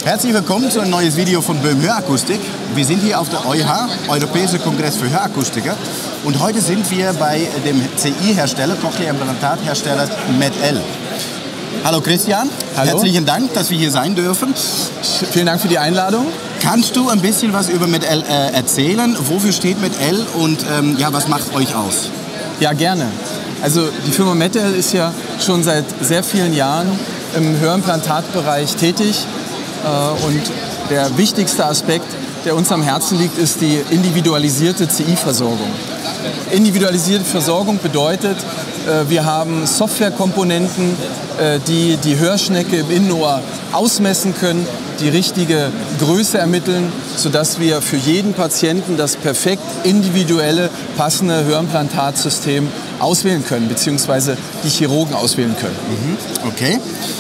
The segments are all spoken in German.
Herzlich willkommen zu einem neuen Video von Böhm Hörakustik. Wir sind hier auf der EuH, Europäischer Kongress für Hörakustiker. Und heute sind wir bei dem CI-Hersteller, Cochlea-Implantathersteller MED-EL. Hallo Christian, hallo. Herzlichen Dank, dass wir hier sein dürfen. Vielen Dank für die Einladung. Kannst du ein bisschen was über MED-EL erzählen? Wofür steht MED-EL und was macht euch aus? Ja, gerne. Also die Firma MED-EL ist ja schon seit sehr vielen Jahren im Hörimplantatbereich tätig. Und der wichtigste Aspekt, der uns am Herzen liegt, ist die individualisierte CI-Versorgung. Individualisierte Versorgung bedeutet, wir haben Softwarekomponenten, die die Hörschnecke im Innenohr ausmessen können, die richtige Größe ermitteln, sodass wir für jeden Patienten das perfekt individuelle, passende Hörimplantatsystem auswählen können, beziehungsweise die Chirurgen auswählen können. Okay.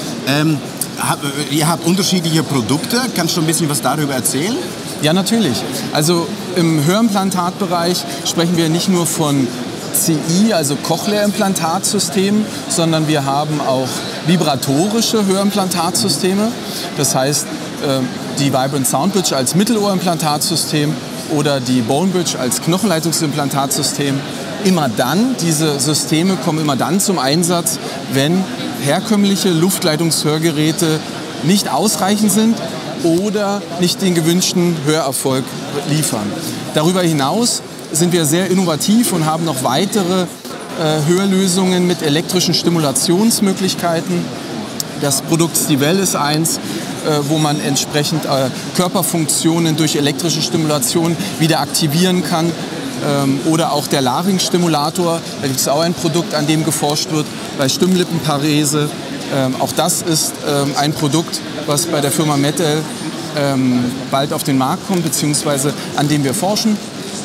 Ihr habt unterschiedliche Produkte. Kannst du ein bisschen was darüber erzählen? Ja, natürlich. Also im Hörimplantatbereich sprechen wir nicht nur von CI, also Cochlea-Implantatsystemen, sondern wir haben auch vibratorische Hörimplantatsysteme. Das heißt, die Vibrant Sound Bridge als Mittelohrimplantatsystem oder die Bone Bridge als Knochenleitungsimplantatsystem. Diese Systeme kommen immer dann zum Einsatz, wenn herkömmliche Luftleitungshörgeräte nicht ausreichend sind oder nicht den gewünschten Hörerfolg liefern. Darüber hinaus sind wir sehr innovativ und haben noch weitere Hörlösungen mit elektrischen Stimulationsmöglichkeiten. Das Produkt Stivell ist eins, wo man entsprechend Körperfunktionen durch elektrische Stimulation wieder aktivieren kann. Oder auch der Larynx-Stimulator, da gibt es auch ein Produkt, an dem geforscht wird, bei Stimmlippenparese. Auch das ist ein Produkt, was bei der Firma MED-EL bald auf den Markt kommt, beziehungsweise an dem wir forschen.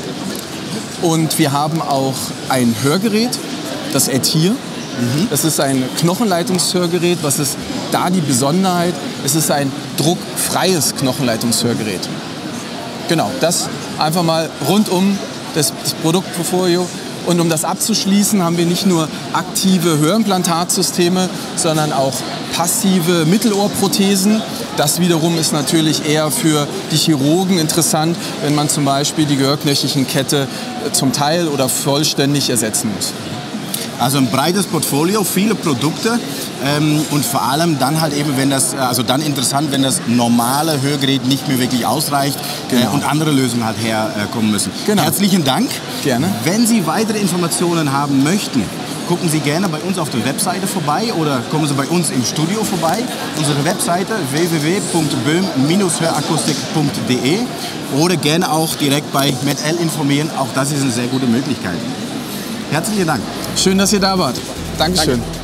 Und wir haben auch ein Hörgerät, das Etir. Das ist ein Knochenleitungshörgerät. Was ist da die Besonderheit? Es ist ein druckfreies Knochenleitungshörgerät. Genau, das einfach mal rundum das Produktportfolio. Und um das abzuschließen, haben wir nicht nur aktive Hörimplantatsysteme, sondern auch passive Mittelohrprothesen. Das wiederum ist natürlich eher für die Chirurgen interessant, wenn man zum Beispiel die Gehörknöchelchenkette zum Teil oder vollständig ersetzen muss. Also ein breites Portfolio, viele Produkte und vor allem dann halt eben, dann interessant, wenn das normale Hörgerät nicht mehr wirklich ausreicht und andere Lösungen halt herkommen müssen. Genau. Herzlichen Dank. Gerne. Wenn Sie weitere Informationen haben möchten, gucken Sie gerne bei uns auf der Webseite vorbei oder kommen Sie bei uns im Studio vorbei. Unsere Webseite www.böhm-hörakustik.de oder gerne auch direkt bei MED-EL informieren. Auch das ist eine sehr gute Möglichkeit. Herzlichen Dank. Schön, dass ihr da wart. Dankeschön. Danke.